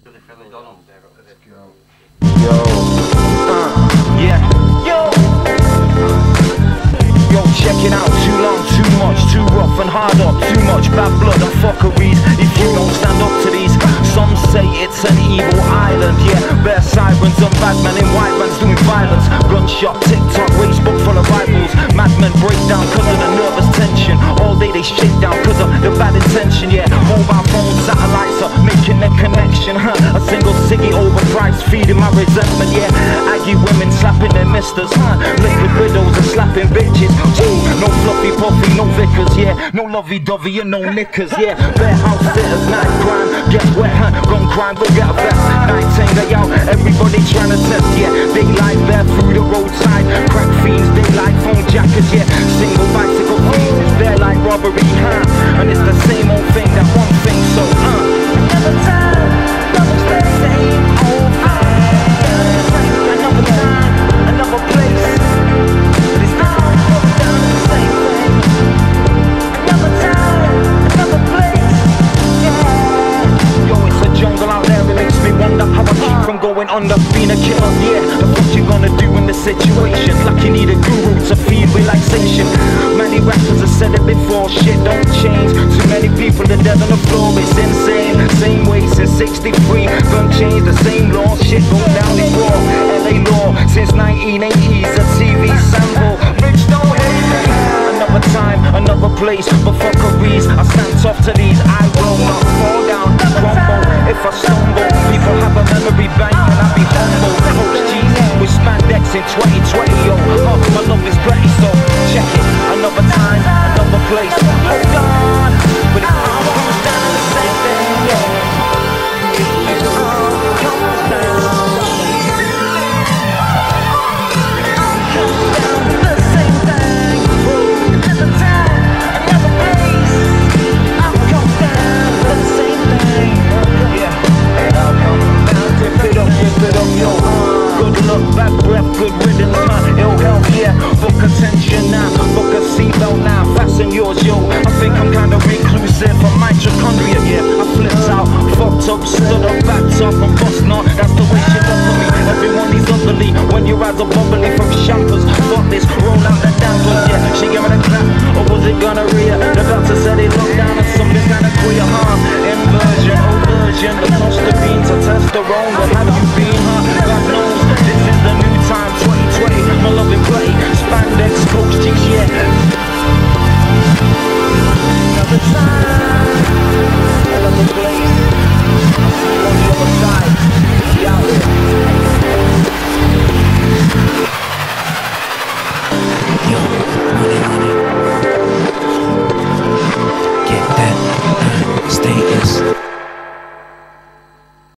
Yeah. Yo, check it out, too long, too much, too rough and hard up, too much bad blood and fuckeries. If you don't stand up to these, some say it's an evil island. Yeah, bare sirens and bad men in white vans doing violence. Gunshot, TikTok, Facebook full of rivals. Madmen break down cause of the nervous tension. All day they shake down cause of the bad intention. Yeah, mobile phones, satellites are making a connection. A single ciggy overpriced, feeding my resentment. Yeah, Aggie women slapping their misters. Liquid widows and slapping bitches. Ooh, no fluffy puffy, no vicars. Yeah, no lovey-dovey and no knickers. Yeah, bare house sitters, night crime, get wet, run crime, go get a vest. Night tango out, everybody trying to test. Yeah, daylight bare through the roadside, crack fiends, daylight phone jackers. Yeah, single bicycle thieves, bare like robbery, and it's the same old thing, that one thing. So another time, another place, same old thing. Another time, another place. Going under, being a killer, yeah. What you gonna do in this situation? Like you need a guru to feed relaxation. Many rappers have said it before, shit don't change. Too many people are dead on the floor, it's insane. Same way since 63, gun change, the same law. Shit go down in war, LA law. Since 1980s, a TV sample. Bitch, don't hate me. Another time, another place, but fuckeries, I stand tough to these. I will not fall down, crumble. If I stumble, people have a memory bank and I be humble. Coach G's with spandex in 2020, yo. My love is pretty, so check it. Another time, another place. Hold on, but it all comes down to the same thing, yo. It all comes down. Comes down to the same thing. Another time, another place. All comes down to the same thing. Rip it up, yo. Good luck, bad breath, good riddance, ill health, yeah. Book attention now, book a seatbelt now. Fasten yours, yo. I think I'm kinda reclusive, I'm mitochondria, yeah. I flipped out, fucked up, stood up, backed up, and bust not. That's the way she does for me. Everyone is ugly when your eyes are bubbly from shambles. Fuck this, roll out the dampers, yeah. She giving a clap, or was it gonorrhea? The doctor said he locked down and something kinda queer, Inversion, overversion, the cluster beans are testosterone. But have you been, God knows, this is the new time, 2020. My love in play, spandex, Coach G's, yeah. Another time, another place. I'll see you on the other side. We out here. Yo, money. Get that status.